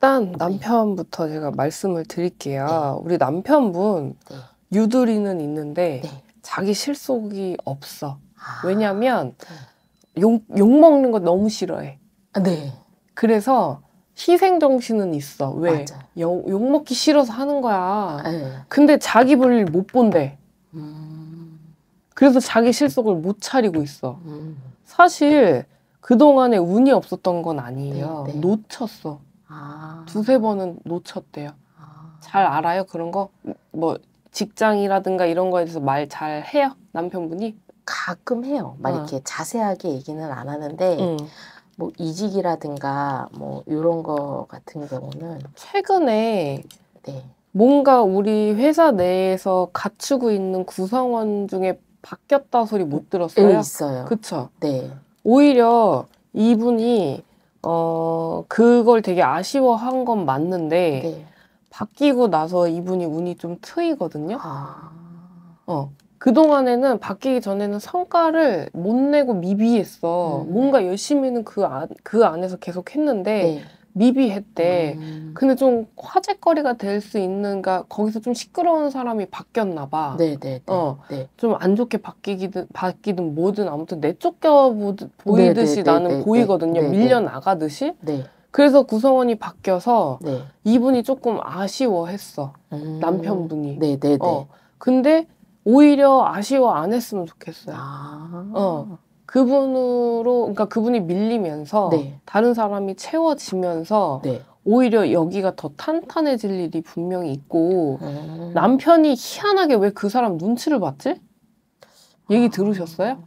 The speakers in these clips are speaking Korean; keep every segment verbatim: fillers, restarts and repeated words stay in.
일단 네. 남편부터 제가 말씀을 네. 드릴게요. 우리 남편분 네. 유두리는 있는데 네. 자기 실속이 없어. 아. 왜냐면 네. 욕, 욕 먹는 거 너무 싫어해. 아 네. 그래서 희생 정신은 있어. 왜? 맞아요. 욕, 욕 먹기 싫어서 하는 거야. 예. 근데 자기 볼일 못 본대. 음. 그래서 자기 실속을 못 차리고 있어. 음. 사실 그동안에 운이 없었던 건 아니에요. 네, 네. 놓쳤어. 아. 두세 번은 놓쳤대요. 아. 잘 알아요? 그런 거? 뭐 직장이라든가 이런 거에 대해서 말 잘 해요? 남편분이? 가끔 해요. 막 어. 이렇게 자세하게 얘기는 안 하는데 응. 뭐 이직이라든가 뭐 요런 거 같은 경우는 최근에 네. 뭔가 우리 회사 내에서 갖추고 있는 구성원 중에 바뀌었다 소리 못 들었어요? 예, 있어요. 그쵸? 네. 오히려 이분이 어 그걸 되게 아쉬워한 건 맞는데 네. 바뀌고 나서 이분이 운이 좀 트이거든요. 아. 어. 그동안에는 바뀌기 전에는 성과를 못 내고 미비했어. 음. 뭔가 열심히는 그, 안, 그 안에서 계속 했는데 네. 미비했대. 음. 근데 좀 화제거리가 될 수 있는가, 거기서 좀 시끄러운 사람이 바뀌었나 봐. 네, 네, 네. 어. 네. 좀 안 좋게 바뀌기든 바뀌든 뭐든 아무튼 내쫓겨 보드- 보이듯이 네, 네, 나는 네, 보이거든요. 네, 네, 밀려 네. 나가듯이. 네. 그래서 구성원이 바뀌어서 네. 이분이 조금 아쉬워했어. 음. 남편분이. 네, 네, 네. 어. 근데 오히려 아쉬워 안 했으면 좋겠어요. 아. 어. 그분으로, 그러니까 그분이 밀리면서 네. 다른 사람이 채워지면서 네. 오히려 여기가 더 탄탄해질 일이 분명히 있고 음. 남편이 희한하게 왜 그 사람 눈치를 봤지? 얘기 아. 들으셨어요?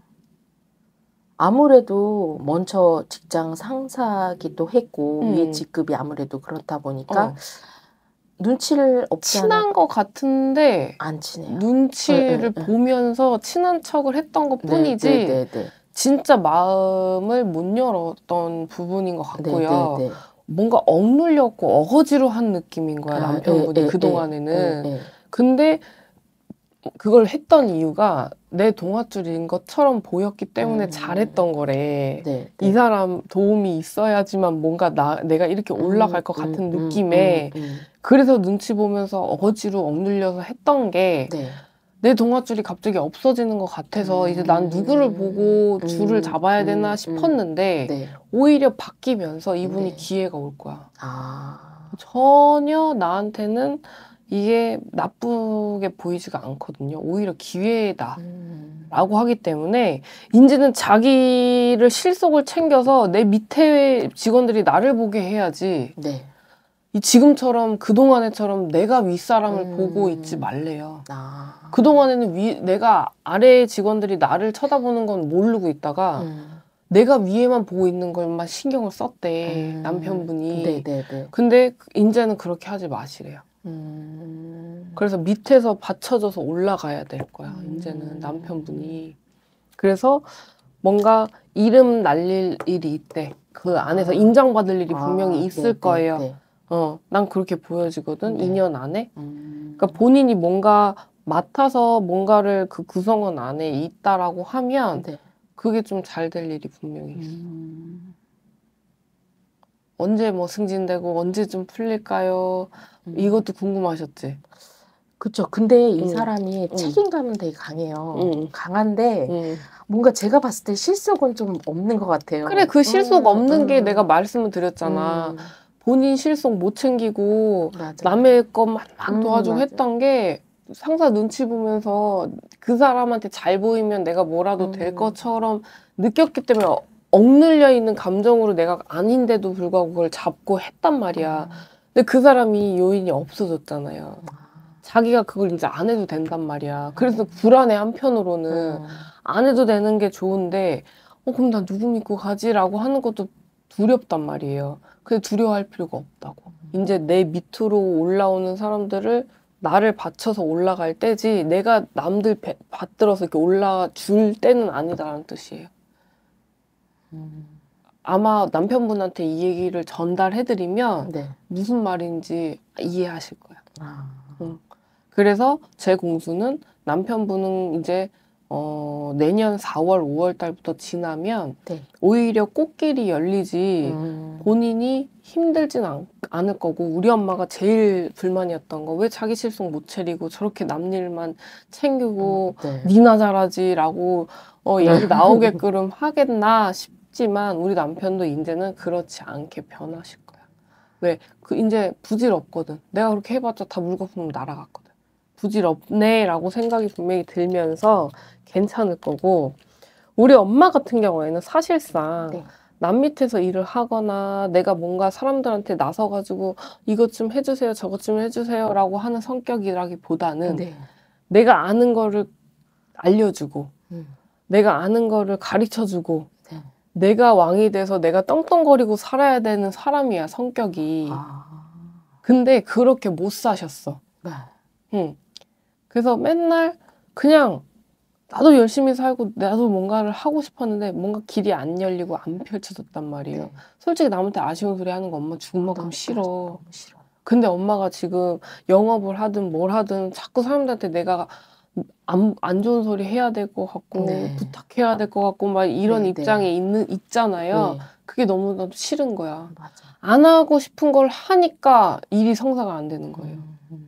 아무래도 먼저 직장 상사기도 했고 음. 위에 직급이 아무래도 그렇다 보니까 어. 눈치를 없지 않아 친한 것 같은데 안 친해요. 눈치를 네, 네, 네. 보면서 친한 척을 했던 것 뿐이지 네, 네, 네, 네. 진짜 마음을 못 열었던 부분인 것 네, 같고요. 네, 네. 뭔가 억눌렸고 어거지로 한 느낌인 거야, 아, 남편분이 에, 에, 그동안에는. 에, 에, 에. 근데 그걸 했던 이유가 내 동아줄인 것처럼 보였기 때문에 음. 잘했던 거래. 네, 이 네. 사람 도움이 있어야지만 뭔가 나, 내가 이렇게 올라갈 것 음, 같은 음, 느낌에 음, 음, 그래서 눈치 보면서 어거지로 억눌려서 했던 게 네. 내 동아줄이 갑자기 없어지는 것 같아서 이제 난 누구를 보고 음, 줄을 잡아야 되나 음, 싶었는데 네. 오히려 바뀌면서 이분이 네. 기회가 올 거야. 아. 전혀 나한테는 이게 나쁘게 보이지가 않거든요. 오히려 기회다. 음. 라고 하기 때문에 이제는 자기를 실속을 챙겨서 내 밑에 직원들이 나를 보게 해야지 네. 이 지금처럼 그동안에처럼 내가 윗사람을 음. 보고 있지 말래요. 아. 그동안에는 위, 내가 아래 직원들이 나를 쳐다보는 건 모르고 있다가 음. 내가 위에만 보고 있는 것만 신경을 썼대. 음. 남편분이. 네, 네, 네. 근데 이제는 그렇게 하지 마시래요. 음. 그래서 밑에서 받쳐줘서 올라가야 될 거야. 음. 이제는 남편분이. 그래서 뭔가 이름 날릴 일이 있대. 그 안에서 아. 인정받을 일이 분명히 아, 있을 네, 거예요. 네, 네. 어, 난 그렇게 보여지거든. 네. 이 년 안에. 음. 그러니까 본인이 뭔가 맡아서 뭔가를 그 구성원 안에 있다라고 하면 네. 그게 좀 잘 될 일이 분명히 있어. 음. 언제 뭐 승진되고 언제 좀 풀릴까요? 음. 이것도 궁금하셨지? 그쵸. 근데 이 응. 사람이 응. 책임감은 되게 강해요. 응. 강한데 응. 뭔가 제가 봤을 때 실속은 좀 없는 것 같아요. 그래, 그 실속 음, 없는 게 음, 내가 말씀을 드렸잖아. 음. 본인 실속 못 챙기고 맞아. 남의 것만 막 음, 도와주고 맞아. 했던 게 상사 눈치 보면서 그 사람한테 잘 보이면 내가 뭐라도 될 음. 것처럼 느꼈기 때문에 어- 억눌려 있는 감정으로 내가 아닌데도 불구하고 그걸 잡고 했단 말이야. 음. 근데 그 사람이 요인이 없어졌잖아요. 아. 자기가 그걸 이제 안 해도 된단 말이야. 그래서 불안해 한편으로는. 음. 안 해도 되는 게 좋은데 어 그럼 나 누구 믿고 가지라고 하는 것도 두렵단 말이에요. 근데 두려워할 필요가 없다고. 이제 내 밑으로 올라오는 사람들을 나를 받쳐서 올라갈 때지 내가 남들 배, 받들어서 이렇게 올라줄 때는 아니다라는 뜻이에요. 음. 아마 남편분한테 이 얘기를 전달해드리면 네. 무슨 말인지 이해하실 거예요. 아. 응. 그래서 제 공수는 남편분은 이제 어, 내년 사월, 오월 달부터 지나면 네. 오히려 꽃길이 열리지 음. 본인이 힘들진 않, 않을 거고 우리 엄마가 제일 불만이었던 거 왜 자기 실속 못 차리고 저렇게 남 일만 챙기고 네. 니나 잘하지라고 어, 얘기 나오게끔 하겠나 싶지만 우리 남편도 이제는 그렇지 않게 변하실 거야. 왜? 그 이제 부질없거든. 내가 그렇게 해봤자 다 물거품 날아갔거든. 부질없네 라고 생각이 분명히 들면서 괜찮을 거고 우리 엄마 같은 경우에는 사실상 네. 남 밑에서 일을 하거나 내가 뭔가 사람들한테 나서가지고 이것 좀 해주세요 저것 좀 해주세요 라고 하는 성격이라기보다는 네. 내가 아는 거를 알려주고 음. 내가 아는 거를 가르쳐주고 네. 내가 왕이 돼서 내가 떵떵거리고 살아야 되는 사람이야 성격이. 아. 근데 그렇게 못 사셨어. 네. 응. 그래서 맨날 그냥 나도 열심히 살고 나도 뭔가를 하고 싶었는데 뭔가 길이 안 열리고 안 펼쳐졌단 말이에요. 네. 솔직히 남한테 아쉬운 소리 하는 거 엄마 죽은 만큼 너무 싫어. 너무 싫어. 근데 엄마가 지금 영업을 하든 뭘 하든 자꾸 사람들한테 내가 안, 안 좋은 소리 해야 될 것 같고 네. 부탁해야 될 것 같고 막 이런 네, 입장에 네. 있는 있잖아요. 네. 그게 너무나도 싫은 거야. 맞아. 안 하고 싶은 걸 하니까 일이 성사가 안 되는 거예요. 음, 음.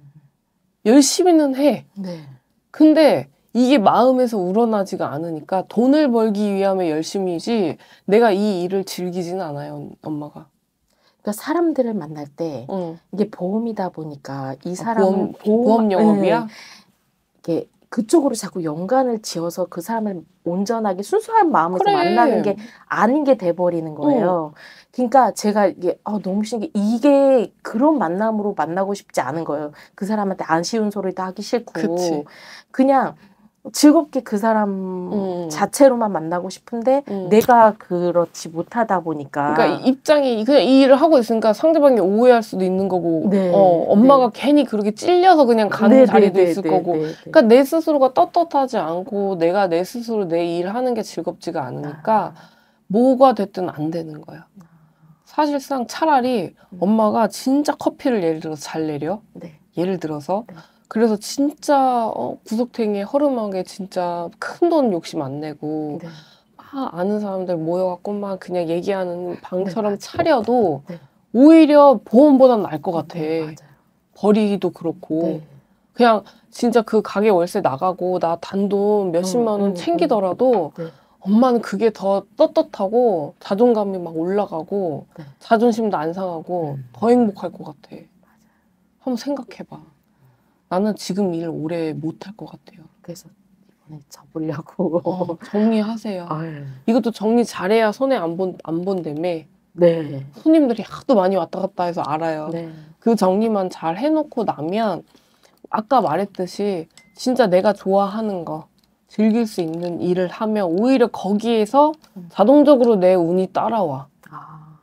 열심히는 해. 네. 근데 이게 마음에서 우러나지가 않으니까 돈을 벌기 위함에 열심히지 내가 이 일을 즐기지는 않아요, 엄마가. 그러니까 사람들을 만날 때 응. 이게 보험이다 보니까 이 아, 사람은 보험, 보험 영업이야? 네. 이게 그쪽으로 자꾸 연관을 지어서 그 사람을 온전하게 순수한 마음에서 그래. 만나는 게 아닌 게 돼버리는 거예요. 그러니까 제가 이게 어, 너무 신기해. 이게 그런 만남으로 만나고 싶지 않은 거예요. 그 사람한테 안 쉬운 소리도 하기 싫고 그치. 그냥 즐겁게 그 사람 음. 자체로만 만나고 싶은데 음. 내가 그렇지 못하다 보니까 그러니까 이 입장이 그냥 이 일을 하고 있으니까 상대방이 오해할 수도 있는 거고 네, 어, 엄마가 네. 괜히 그렇게 찔려서 그냥 가는 네, 자리도 네, 있을 네, 거고 네, 네. 그러니까 내 스스로가 떳떳하지 않고 내가 내 스스로 내 일을 하는 게 즐겁지가 않으니까 뭐가 됐든 안 되는 거야. 사실상 차라리 음. 엄마가 진짜 커피를 예를 들어서 잘 내려. 네. 예를 들어서. 네. 그래서 진짜 어, 구석탱이에 허름하게 진짜 큰 돈 욕심 안 내고 네. 막 아는 사람들 모여갖고 막 그냥 얘기하는 방처럼 맞아요. 차려도 네. 오히려 보험보단 나을 것 같아. 네, 맞아요. 버리기도 그렇고. 네. 그냥 진짜 그 가게 월세 나가고 나 단돈 몇십만 원 음, 음, 챙기더라도 네. 엄마는 그게 더 떳떳하고 자존감이 막 올라가고 네. 자존심도 안 상하고 음. 더 행복할 것 같아. 한번 생각해봐. 나는 지금 일 오래 못할 것 같아요. 그래서 이번에 접으려고. 어, 정리하세요. 아유. 이것도 정리 잘해야 손해 안 본, 안 본다며. 네. 손님들이 하도 많이 왔다 갔다 해서 알아요. 네. 그 정리만 잘 해놓고 나면 아까 말했듯이 진짜 내가 좋아하는 거 즐길 수 있는 일을 하면 오히려 거기에서 음. 자동적으로 내 운이 따라와. 아.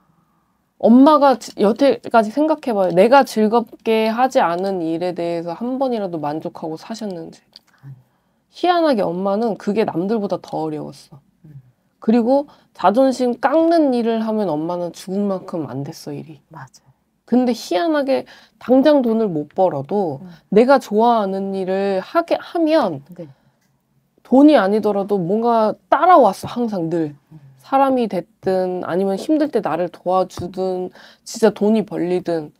엄마가 지- 여태까지 생각해봐요. 내가 즐겁게 하지 않은 일에 대해서 한 번이라도 만족하고 사셨는지. 아니. 희한하게 엄마는 그게 남들보다 더 어려웠어. 음. 그리고 자존심 깎는 일을 하면 엄마는 죽을 만큼 안 됐어, 일이. 맞아요. 근데 희한하게 당장 돈을 못 벌어도 음. 내가 좋아하는 일을 하게 하면 네. 돈이 아니더라도 뭔가 따라왔어, 항상 늘. 음. 사람이 됐든 아니면 힘들 때 나를 도와주든 진짜 돈이 벌리든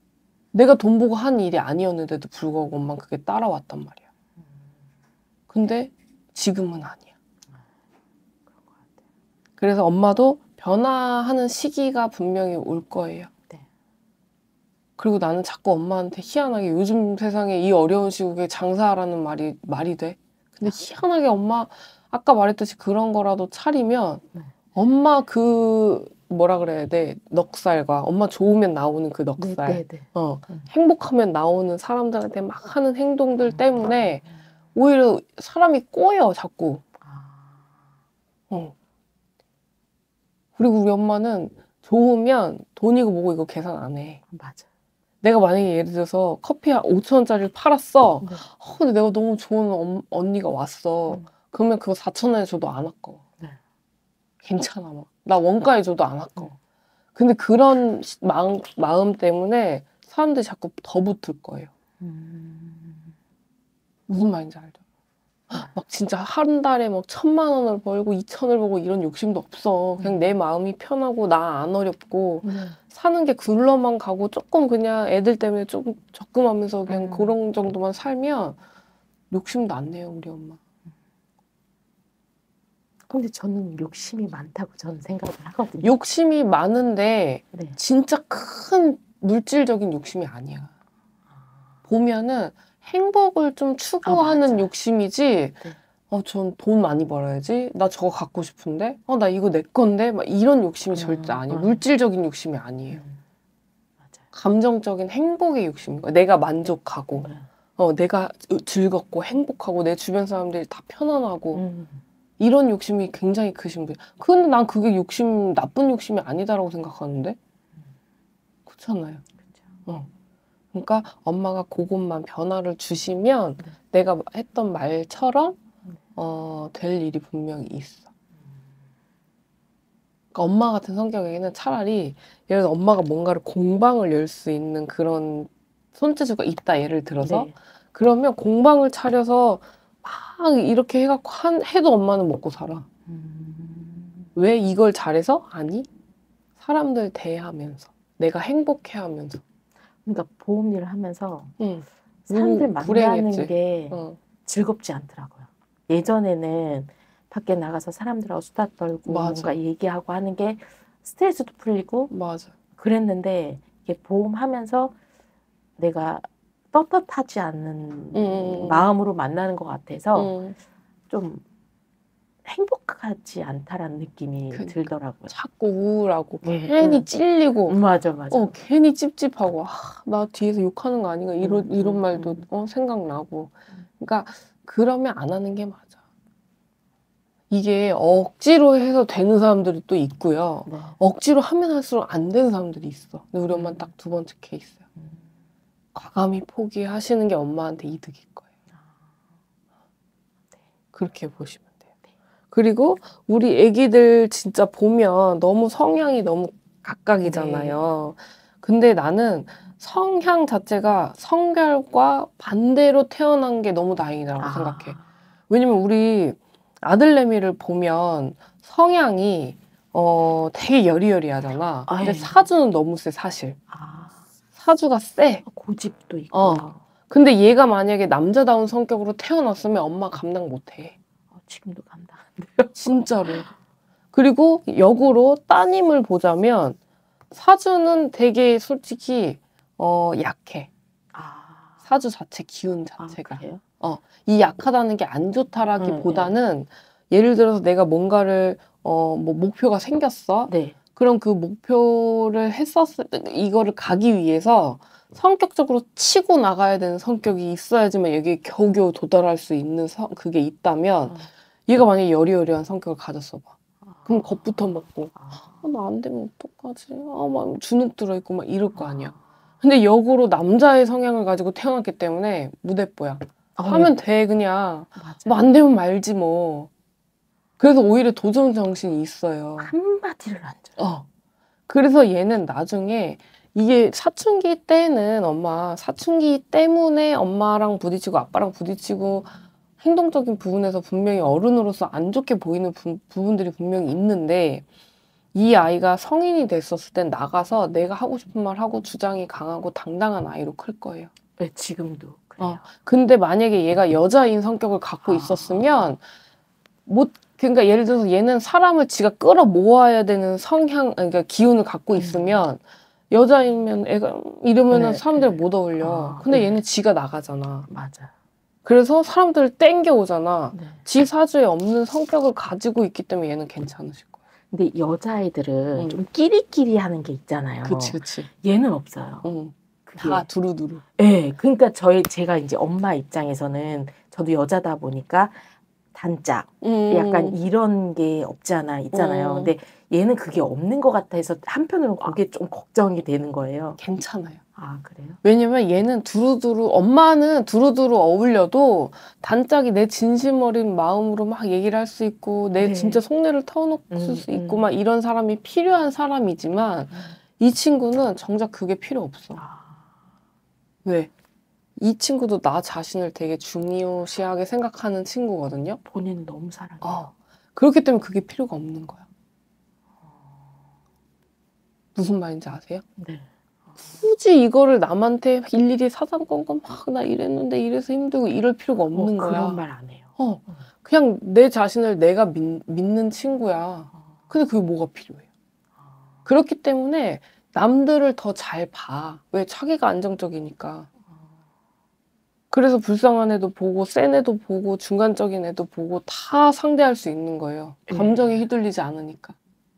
내가 돈 보고 한 일이 아니었는데도 불구하고 엄마는 그게 따라왔단 말이야. 근데 지금은 아니야. 그런 것 같아요. 그래서 엄마도 변화하는 시기가 분명히 올 거예요. 네. 그리고 나는 자꾸 엄마한테 희한하게 요즘 세상에 이 어려운 시국에 장사하라는 말이 말이 돼. 근데 희한하게 엄마 아까 말했듯이 그런 거라도 차리면 네. 엄마 그 뭐라 그래야 돼? 넉살과 엄마 좋으면 나오는 그 넉살. 네, 네, 네. 어, 음. 행복하면 나오는 사람들한테 막 하는 행동들 때문에 음. 오히려 사람이 꼬여 자꾸. 아. 어. 그리고 우리 엄마는 좋으면 돈이고 뭐고 이거 계산 안 해. 맞아. 내가 만약에 예를 들어서 커피 한 오천 원짜리를 팔았어. 네. 어, 근데 내가 너무 좋은 엄- 언니가 왔어. 음. 그러면 그거 사천 원에 줘도 안 아까워. 네. 괜찮아. 막. 나 원가에 줘도 안 아까워. 음. 근데 그런 시- 마음, 마음 때문에 사람들이 자꾸 더 붙을 거예요. 음. 무슨 말인지 알죠? 막 진짜 한 달에 막 천만 원을 벌고 이천을 벌고 이런 욕심도 없어. 그냥 내 마음이 편하고 나 안 어렵고 네. 사는 게 굴러만 가고 조금 그냥 애들 때문에 조금 적금하면서 그냥 음. 그런 정도만 살면 욕심도 안 내요, 우리 엄마. 근데 저는 욕심이 많다고 저는 생각을 하거든요. 욕심이 많은데 네. 진짜 큰 물질적인 욕심이 아니야. 보면은 행복을 좀 추구하는 맞아요. 욕심이지. 네. 어, 전 돈 많이 벌어야지. 나 저거 갖고 싶은데. 어, 나 이거 내 건데. 막 이런 욕심이 절대 음, 아니에요. 음. 물질적인 욕심이 아니에요. 음. 맞아요. 감정적인 행복의 욕심인 거야. 내가 만족하고, 네. 어, 내가 즐겁고 행복하고 내 주변 사람들이 다 편안하고 음. 이런 욕심이 굉장히 크신 분. 근데 난 그게 욕심, 나쁜 욕심이 아니다라고 생각하는데. 그렇잖아요. 그렇죠. 어. 그러니까 엄마가 그것만 변화를 주시면 네. 내가 했던 말처럼 네. 어, 될 일이 분명히 있어. 그러니까 엄마 같은 성격에는 차라리 예를 들어 엄마가 뭔가를 공방을 열 수 있는 그런 손재주가 있다 예를 들어서 네. 그러면 공방을 차려서 막 이렇게 해갖고 한, 해도 엄마는 먹고 살아. 음. 왜 이걸 잘해서? 아니 사람들 대하면서 내가 행복해하면서. 그러니까 보험 일을 하면서 응. 사람들 음, 만나는 불행했지. 게 어. 즐겁지 않더라고요. 예전에는 밖에 나가서 사람들하고 수다 떨고 맞아. 뭔가 얘기하고 하는 게 스트레스도 풀리고 맞아. 그랬는데 이게 보험하면서 내가 떳떳하지 않는 음. 마음으로 만나는 것 같아서 음. 좀 행복하지 않다라는 느낌이 그러니까. 들더라고요. 자꾸 우울하고 네, 괜히 네. 찔리고 맞아, 맞아. 어 괜히 찝찝하고 아, 나 뒤에서 욕하는 거 아닌가 이런 음, 이런 음, 말도 음. 어 생각나고 그러니까 그러면 안 하는 게 맞아. 이게 억지로 해서 되는 사람들이 또 있고요. 네. 억지로 하면 할수록 안 되는 사람들이 있어. 근데 우리 음. 엄마는 딱 두 번째 케이스야. 음. 과감히 포기하시는 게 엄마한테 이득일 거예요. 그렇게 보시면 돼요. 그리고 우리 애기들 진짜 보면 너무 성향이 너무 각각이잖아요. 근데 나는 성향 자체가 성별과 반대로 태어난 게 너무 다행이라고 아. 생각해. 왜냐면 우리 아들내미를 보면 성향이 어 되게 여리여리하잖아. 근데 아이. 사주는 너무 세 사실. 아. 사주가 세. 고집도 있고. 어. 근데 얘가 만약에 남자다운 성격으로 태어났으면 엄마 감당 못해. 어, 지금도 간다. 진짜로. 그리고 역으로 따님을 보자면 사주는 되게 솔직히 어 약해. 아. 사주 자체 기운 아, 자체가. 그래요? 이 약하다는 게 안 좋다라기보다는 예를 들어서 내가 뭔가를 어 뭐 목표가 생겼어. 네. 그럼 그 목표를 했었을 때 이거를 가기 위해서 성격적으로 치고 나가야 되는 성격이 있어야지만 여기에 겨우겨우 도달할 수 있는 성, 그게 있다면 어. 얘가 만약에 여리여리한 성격을 가졌어 봐. 그럼 아. 겁부터 먹고 아. 아, 나 안 되면 어떡하지? 아, 막 주눅 들어있고 막 이럴 거 아니야. 근데 역으로 남자의 성향을 가지고 태어났기 때문에 무대뽀야. 어, 하면 돼 그냥. 맞아. 뭐 안 되면 말지 뭐. 그래서 오히려 도전 정신이 있어요. 한마디를 안 줘. 어. 그래서 얘는 나중에 이게 사춘기 때는 엄마 사춘기 때문에 엄마랑 부딪히고 아빠랑 부딪히고 행동적인 부분에서 분명히 어른으로서 안 좋게 보이는 부, 부분들이 분명히 있는데 이 아이가 성인이 됐었을 땐 나가서 내가 하고 싶은 말 하고 주장이 강하고 당당한 아이로 클 거예요. 네, 지금도 그래요. 어. 근데 만약에 얘가 여자인 성격을 갖고 아. 있었으면 못 그러니까 예를 들어서 얘는 사람을 지가 끌어 모아야 되는 성향 그러니까 기운을 갖고 음. 있으면 여자이면 애가 이러면은 네, 사람들 네. 못 어울려. 아, 근데 네. 얘는 지가 나가잖아. 맞아. 그래서 사람들을 땡겨 오잖아. 네. 지 사주에 없는 성격을 가지고 있기 때문에 얘는 괜찮으실 거야. 근데 여자아이들은 응. 좀 끼리끼리 하는 게 있잖아요. 그치 그치. 얘는 없어요. 응. 그게. 다 두루두루. 네, 그러니까 저희 제가 이제 엄마 입장에서는 저도 여자다 보니까 단짝 음. 약간 이런 게 없지 않아 있잖아요. 음. 근데 얘는 그게 없는 것 같아서 한편으로는 그게 좀 걱정이 되는 거예요. 괜찮아요. 아, 그래요? 왜냐면 얘는 두루두루 엄마는 두루두루 어울려도 단짝이 내 진심 어린 마음으로 막 얘기를 할 수 있고 내 네. 진짜 속내를 터놓을 음, 수 있고 음. 막 이런 사람이 필요한 사람이지만 이 친구는 정작 그게 필요 없어. 아, 왜? 이 친구도 나 자신을 되게 중요시하게 생각하는 친구거든요. 본인을 너무 사랑해요. 어. 그렇기 때문에 그게 필요가 없는 거야. 무슨 말인지 아세요? 네. 굳이 이거를 남한테 일일이 사사건건 막 나 이랬는데 이래서 힘들고 이럴 필요가 없는 어, 거야. 그런 말 안 해요. 어. 음. 그냥 내 자신을 내가 믿, 믿는 친구야. 어. 근데 그게 뭐가 필요해? 어. 그렇기 때문에 남들을 더 잘 봐. 왜? 자기가 안정적이니까. 그래서 불쌍한 애도 보고 센 애도 보고 중간적인 애도 보고 다 상대할 수 있는 거예요. 감정에 네. 휘둘리지 않으니까.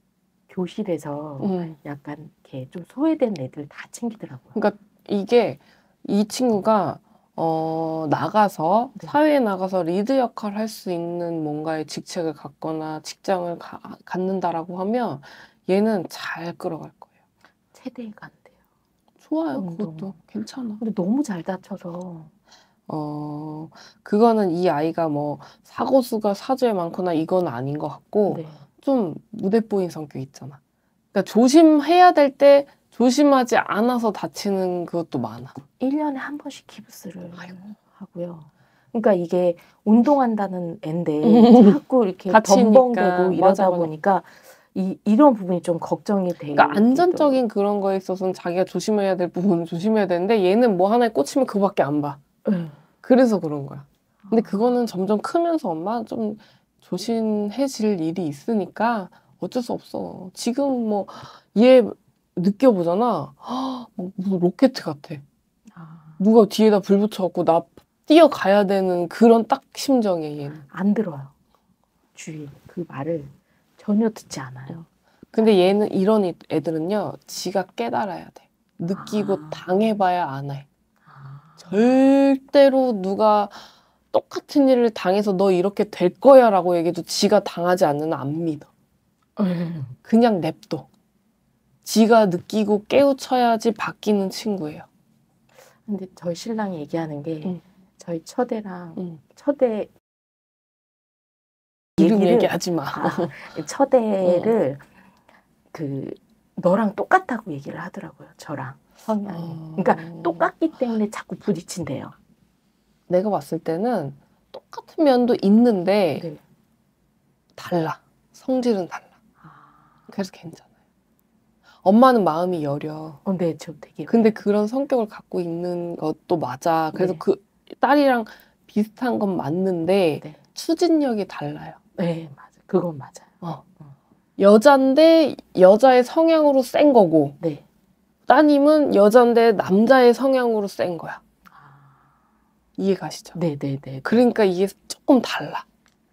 교실에서 음. 약간 이렇게 좀 소외된 애들 다 챙기더라고요. 그러니까 이게 이 친구가 어, 나가서 네. 사회에 나가서 리드 역할을 할 수 있는 뭔가의 직책을 갖거나 직장을 가, 갖는다라고 하면 얘는 잘 끌어갈 거예요. 체대에 간대요. 좋아요. 음, 그것도 너무. 괜찮아. 근데 너무 잘 다쳐서. 어, 그거는 이 아이가 뭐 사고수가 사주에 많거나 이건 아닌 것 같고 네. 좀 무대뽀인 성격 있잖아. 그러니까 조심해야 될 때 조심하지 않아서 다치는 것도 많아. 일 년에 한 번씩 기부스를 아이고. 하고요. 그러니까 이게 운동한다는 앤데 자꾸 이렇게 다치니까. 덤벙대고 이러다 맞아, 맞아. 보니까 이, 이런 부분이 좀 걱정이 돼요. 그러니까 안전적인 그런 거에 있어서는 자기가 조심해야 될 부분은 조심해야 되는데 얘는 뭐 하나에 꽂히면 그거밖에 안 봐. 네. 그래서 그런 거야. 근데 그거는 점점 크면서 엄마 좀 조심해질 일이 있으니까 어쩔 수 없어. 지금 뭐 얘 느껴보잖아. 헉, 무슨 로켓 같아. 아, 누가 뒤에다 불 붙여갖고 나 뛰어가야 되는 그런 딱 심정이야 얘는. 안 들어요. 주위 그 말을 전혀 듣지 않아요. 근데 얘는 이런 이- 애들은요. 지가 깨달아야 돼. 느끼고 아. 당해봐야 안 해. 아, 절대로 누가 똑같은 일을 당해서 너 이렇게 될 거야 라고 얘기해도 지가 당하지 않는 한 안 믿어. 음. 그냥 냅둬. 지가 느끼고 깨우쳐야지 바뀌는 친구예요. 근데 저희 신랑이 얘기하는 게 응. 저희 처대랑 응. 처대 이름 얘기를- 얘기하지 마. 아, 처대를 그 너랑 똑같다고 얘기를 하더라고요. 저랑 성향이. 어. 그러니까 똑같기 때문에 자꾸 부딪힌대요. 내가 봤을 때는 똑같은 면도 있는데 네. 달라. 성질은 달라. 아, 그래서 괜찮아요. 엄마는 마음이 여려. 어, 네, 저 되게. 근데 그런 성격을 갖고 있는 것도 맞아. 그래서 네. 그 딸이랑 비슷한 건 맞는데 네, 추진력이 달라요. 네, 맞아. 그건 맞아요. 어. 여잔데 여자의 성향으로 센 거고 네. 따님은 여잔데 남자의 성향으로 센 거야. 아, 이해 가시죠? 네, 네, 네. 그러니까 이게 조금 달라.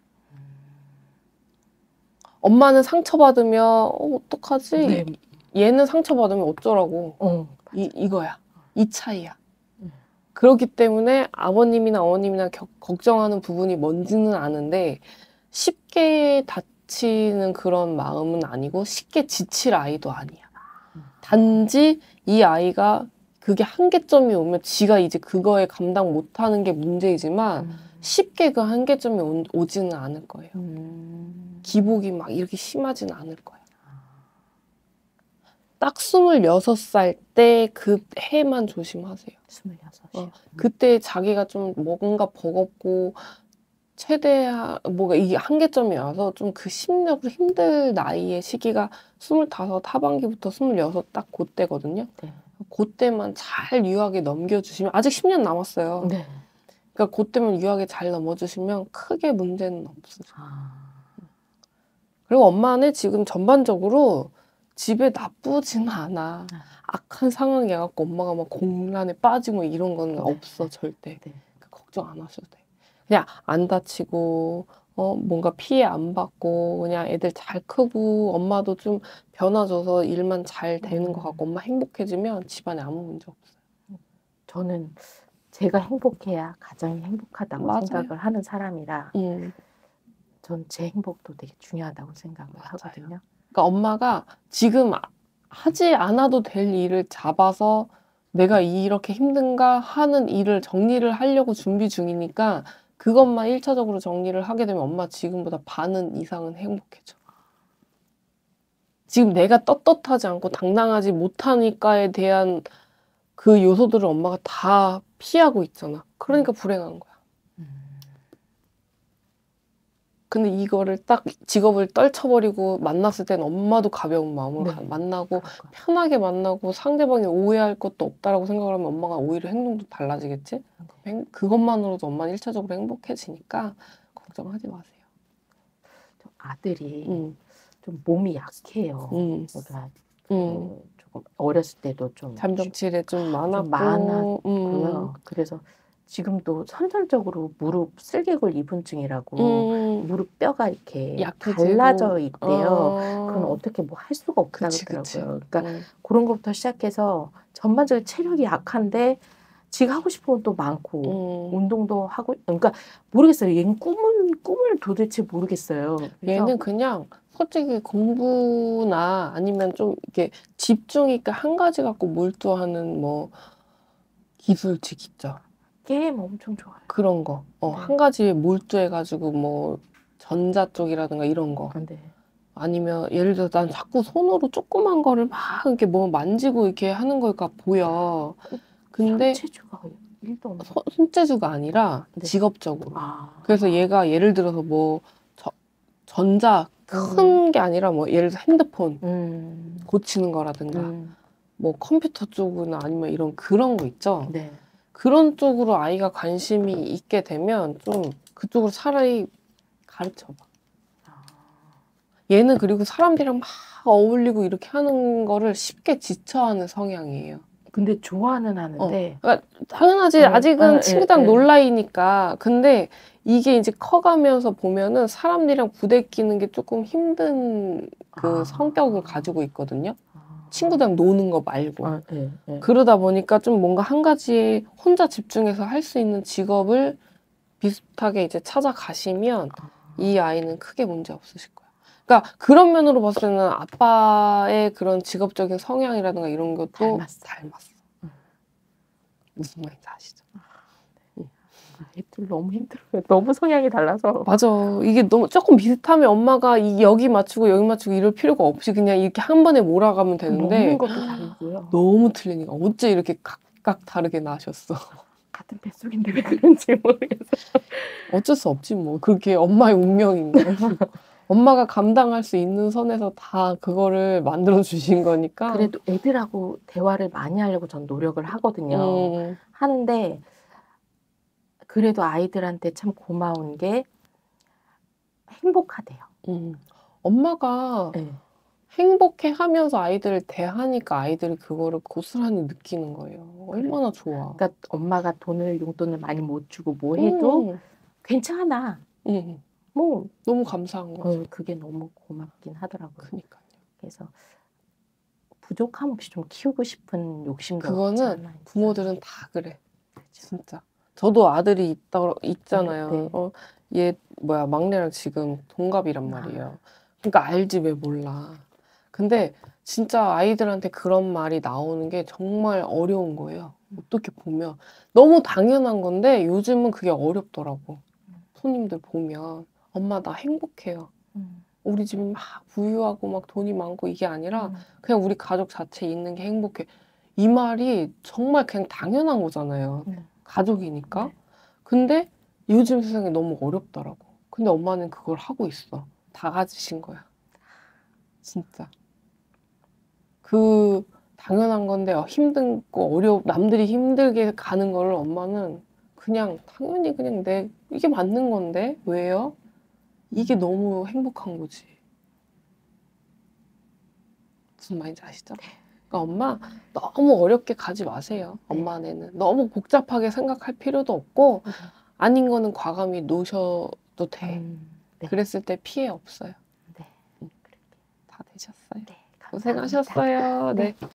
엄마는 상처받으면 어, 어떡하지? 네. 얘는 상처받으면 어쩌라고. 어, 이, 이거야. 이 차이야. 음. 그렇기 때문에 아버님이나 어머님이나 겨- 걱정하는 부분이 뭔지는 아는데 쉽게 다치는 그런 마음은 아니고 쉽게 지칠 아이도 아니야. 음. 단지 이 아이가 그게 한계점이 오면 지가 이제 그거에 감당 못하는 게 문제이지만 음. 쉽게 그 한계점이 오, 오지는 않을 거예요. 음. 기복이 막 이렇게 심하지는 않을 거예요. 딱 스물여섯 살 때 그 해만 조심하세요. 스물여섯이요. 어, 그때 자기가 좀 뭔가 버겁고 최대한 뭐가 이게 한계점이 와서 좀 그 심력을 힘들 나이의 시기가 스물다섯 하반기부터 스물여섯 딱 그때거든요. 네. 그때만 잘 유하게 넘겨주시면 아직 십 년 남았어요. 네. 그러니까 그때만 유하게 잘 넘어주시면 크게 문제는 없어요. 아, 그리고 엄마는 지금 전반적으로 집에 나쁘진 않아. 악한 상황이 와갖고 엄마가 막 공란에 빠지고 이런 건 네, 없어 네, 절대. 네. 걱정 안 하셔도 돼. 그냥 안 다치고 어 뭔가 피해 안 받고 그냥 애들 잘 크고 엄마도 좀 변화 줘서 일만 잘 되는 것 같고 엄마 행복해지면 집안에 아무 문제 없어요. 저는 제가 행복해야 가정이 행복하다고 맞아요. 생각을 하는 사람이라 음. 전 제 행복도 되게 중요하다고 생각을 맞아요. 하거든요. 그러니까 엄마가 지금 하지 않아도 될 일을 잡아서 내가 이렇게 힘든가 하는 일을 정리를 하려고 준비 중이니까 그것만 일차적으로 정리를 하게 되면 엄마 지금보다 반은 이상은 행복해져. 지금 내가 떳떳하지 않고 당당하지 못하니까에 대한 그 요소들을 엄마가 다 피하고 있잖아. 그러니까 불행한 거야. 음. 근데 이거를 딱 직업을 떨쳐버리고 만났을 땐 엄마도 가벼운 마음으로 네. 가- 만나고 그럴 거야. 편하게 만나고 상대방이 오해할 것도 없다라고 생각을 하면 엄마가 오히려 행동도 달라지겠지? 행- 그것만으로도 엄마는 일차적으로 행복해지니까 걱정하지 마세요. 좀 아들이 응, 좀 몸이 약해요. 응, 그러니까 응. 그 조금 어렸을 때도 좀 잔병치레 좀 좀 많았고, 많았고요. 음, 그래서 지금도 선천적으로 무릎 슬개골 이분증이라고 음, 무릎 뼈가 이렇게 약해지고, 갈라져 있대요. 그건 어, 어떻게 뭐 할 수가 없다 그치, 그치. 그러더라고요. 그러니까 응, 그런 것부터 시작해서 전반적으로 체력이 약한데 지가 하고 싶은 것도 많고 응. 운동도 하고 그러니까 모르겠어요. 얘는 꿈을 꿈을 도대체 모르겠어요. 그래서 얘는 그냥 솔직히 공부나 아니면 좀 이렇게 집중 있게 한 가지 갖고 몰두하는 뭐 기술직 있죠. 게임 엄청 좋아요. 그런 거. 어, 네. 한 가지에 몰두해가지고 뭐 전자 쪽이라든가 이런 거. 아, 네. 아니면 예를 들어 난 자꾸 손으로 조그만 거를 막 이렇게 뭐 만지고 이렇게 하는 거가 보여. 근데 손체주가 일도 없는. 손- 손재주가 아니라 네. 직업적으로. 아. 그래서 얘가 예를 들어서 뭐 저- 전자 큰 게 아니라 뭐 예를 들어 핸드폰 음. 고치는 거라든가 음. 뭐 컴퓨터 쪽이나 아니면 이런 그런 거 있죠. 네. 그런 쪽으로 아이가 관심이 있게 되면 좀 그쪽으로 차라리 가르쳐봐. 아. 얘는 그리고 사람들이랑 막 어울리고 이렇게 하는 거를 쉽게 지쳐하는 성향이에요. 근데 좋아는 어, 하는데 그러니까 당연하지. 어, 아직은 어, 친구랑 예, 예. 놀라이니까. 근데 이게 이제 커가면서 보면은 사람들이랑 부대끼는 게 조금 힘든 그 아. 성격을 가지고 있거든요. 아. 친구들이랑 노는 거 말고. 아, 예, 예. 그러다 보니까 좀 뭔가 한 가지에 혼자 집중해서 할 수 있는 직업을 비슷하게 이제 찾아가시면 아. 이 아이는 크게 문제 없으실 거예요. 그러니까 그런 면으로 봤을 때는 아빠의 그런 직업적인 성향이라든가 이런 것도 닮았어. 닮았어. 음. 무슨 말인지 아시죠? 아, 애들 너무 힘들어요. 너무 성향이 달라서. 맞아. 이게 너무 조금 비슷하면 엄마가 이 여기 맞추고 여기 맞추고 이럴 필요가 없이 그냥 이렇게 한 번에 몰아가면 되는데 먹는 것도 다르고요. 너무 틀리니까 어째 이렇게 각각 다르게 나셨어. 같은 뱃속인데 왜 그런지 모르겠어요. 어쩔 수 없지 뭐. 그게 엄마의 운명인데. 엄마가 감당할 수 있는 선에서 다 그거를 만들어 주신 거니까. 그래도 애들하고 대화를 많이 하려고 전 노력을 하거든요. 음, 하는데 그래도 아이들한테 참 고마운 게 행복하대요. 음. 엄마가 네. 행복해 하면서 아이들을 대하니까 아이들이 그거를 고스란히 느끼는 거예요. 얼마나 좋아. 그러니까 엄마가 돈을 용돈을 많이 못 주고 뭐 해도 음, 괜찮아. 음. 뭐 너무 감사한 거지. 어, 그게 너무 고맙긴 하더라고요. 그니까요. 그래서 부족함 없이 좀 키우고 싶은 욕심도 없지 그거는 않아 있어요. 부모들은 다 그래. 그렇죠. 진짜. 저도 아들이 있다, 있잖아요. 네, 네. 어, 얘, 뭐야, 막내랑 지금 동갑이란 말이에요. 그러니까 알지 왜 몰라. 근데 진짜 아이들한테 그런 말이 나오는 게 정말 어려운 거예요. 어떻게 보면. 너무 당연한 건데 요즘은 그게 어렵더라고. 손님들 보면. 엄마, 나 행복해요. 음. 우리 집이 막 부유하고 막 돈이 많고 이게 아니라 음. 그냥 우리 가족 자체에 있는 게 행복해. 이 말이 정말 그냥 당연한 거잖아요. 네. 가족이니까. 네. 근데 요즘 세상에 너무 어렵더라고. 근데 엄마는 그걸 하고 있어. 다 가지신 거야. 진짜. 그 당연한 건데 어, 힘든 거 어려 남들이 힘들게 가는 거를 엄마는 그냥 당연히 그냥 내 이게 맞는 건데 왜요? 이게 너무 행복한 거지. 무슨 말인지 아시죠? 그러니까 엄마 너무 어렵게 가지 마세요. 네. 엄마 안에는 너무 복잡하게 생각할 필요도 없고 네. 아닌 거는 과감히 놓으셔도 돼. 음. 네. 그랬을 때 피해 없어요. 네. 다 되셨어요. 네. 감사합니다. 고생하셨어요. 네. 네.